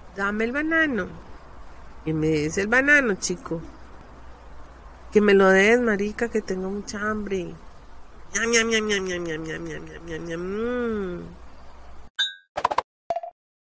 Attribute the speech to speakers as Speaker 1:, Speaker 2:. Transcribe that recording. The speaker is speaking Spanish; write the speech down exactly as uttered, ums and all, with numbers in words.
Speaker 1: Dame el banano. Y me des el banano, chico. Que me lo des, marica, que tengo mucha hambre. Ñam, ñam, ñam, ñam, ñam, ñam, ñam, ñam, ñam, ñam, ñam.